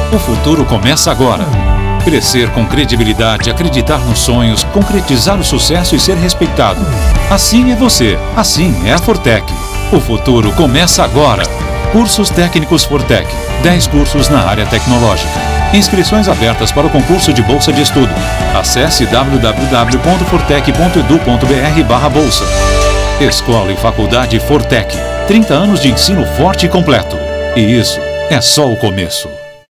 O futuro começa agora. Crescer com credibilidade, acreditar nos sonhos, concretizar o sucesso e ser respeitado. Assim é você. Assim é a Fortec. O futuro começa agora. Cursos técnicos Fortec. 10 cursos na área tecnológica. Inscrições abertas para o concurso de bolsa de estudo. Acesse www.fortec.edu.br/bolsa. Escola e Faculdade Fortec. 30 anos de ensino forte e completo. E isso é só o começo.